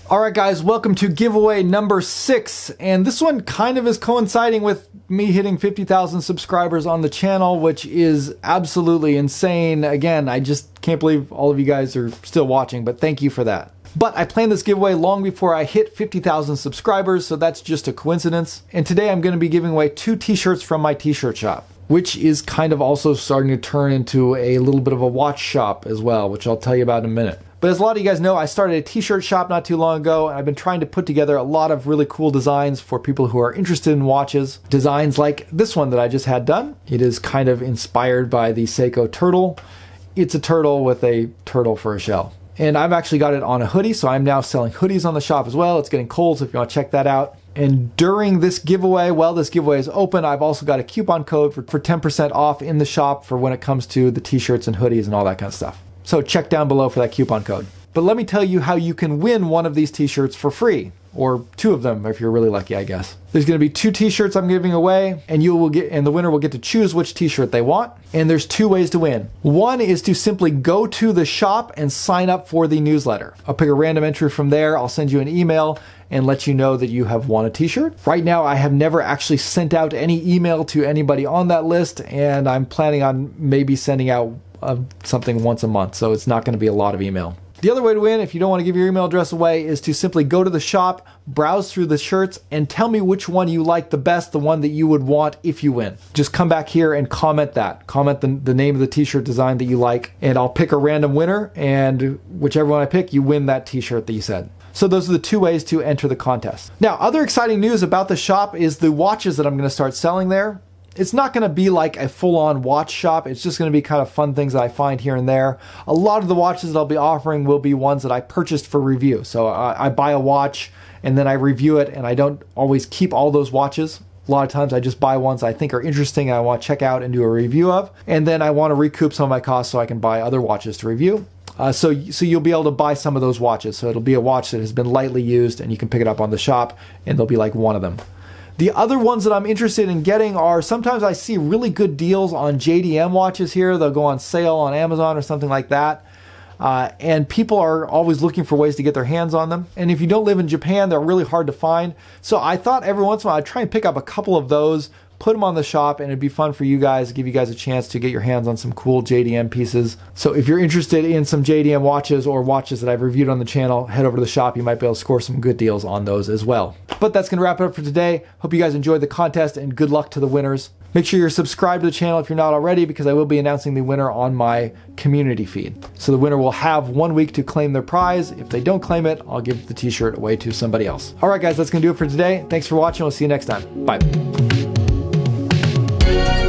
Alright guys, welcome to giveaway number 6, and this one kind of is coinciding with me hitting 50,000 subscribers on the channel, which is absolutely insane. Again, I just can't believe all of you guys are still watching, but thank you for that. But I planned this giveaway long before I hit 50,000 subscribers, so that's just a coincidence. And today I'm going to be giving away 2 t-shirts from my t-shirt shop, which is kind of also starting to turn into a little bit of a watch shop as well, which I'll tell you about in a minute. But as a lot of you guys know, I started a t-shirt shop not too long ago, and I've been trying to put together a lot of really cool designs for people who are interested in watches. Designs like this one that I just had done. It is kind of inspired by the Seiko turtle. It's a turtle with a turtle for a shell. And I've actually got it on a hoodie, so I'm now selling hoodies on the shop as well. It's getting cold, so if you want to check that out. And during this giveaway, while this giveaway is open, I've also got a coupon code for 10% off in the shop for when it comes to the t-shirts and hoodies and all that kind of stuff. So check down below for that coupon code. But let me tell you how you can win one of these t-shirts for free, or 2 of them if you're really lucky, I guess. There's going to be 2 t-shirts I'm giving away, and the winner will get to choose which t-shirt they want. And there's 2 ways to win. One is to simply go to the shop and sign up for the newsletter. I'll pick a random entry from there. I'll send you an email and let you know that you have won a t-shirt. Right now, I have never actually sent out any email to anybody on that list, and I'm planning on maybe sending out something once a month, so it's not going to be a lot of email. The other way to win, if you don't want to give your email address away, is to simply go to the shop, browse through the shirts, and tell me which one you like the best, the one that you would want if you win. Just come back here and comment that. Comment the name of the t-shirt design that you like, and I'll pick a random winner, and whichever one I pick, you win that t-shirt that you said. So those are the 2 ways to enter the contest. Now, other exciting news about the shop is the watches that I'm going to start selling there. It's not going to be like a full-on watch shop. It's just going to be kind of fun things that I find here and there. A lot of the watches that I'll be offering will be ones that I purchased for review. So I buy a watch and then I review it, and I don't always keep all those watches. A lot of times I just buy ones I think are interesting and I want to check out and do a review of. And then I want to recoup some of my costs so I can buy other watches to review. So you'll be able to buy some of those watches. So it'll be a watch that has been lightly used and you can pick it up on the shop and there'll be like one of them. The other ones that I'm interested in getting are, sometimes I see really good deals on JDM watches here. They'll go on sale on Amazon or something like that. And people are always looking for ways to get their hands on them. And if you don't live in Japan, they're really hard to find. So I thought every once in a while I'd try and pick up a couple of those, put them on the shop, and it'd be fun for you guys, give you guys a chance to get your hands on some cool JDM pieces. So if you're interested in some JDM watches or watches that I've reviewed on the channel, head over to the shop. You might be able to score some good deals on those as well. But that's going to wrap it up for today. Hope you guys enjoyed the contest, and good luck to the winners. Make sure you're subscribed to the channel if you're not already, because I will be announcing the winner on my community feed. So the winner will have 1 week to claim their prize. If they don't claim it, I'll give the t-shirt away to somebody else. All right, guys, that's going to do it for today. Thanks for watching. We'll see you next time. Bye.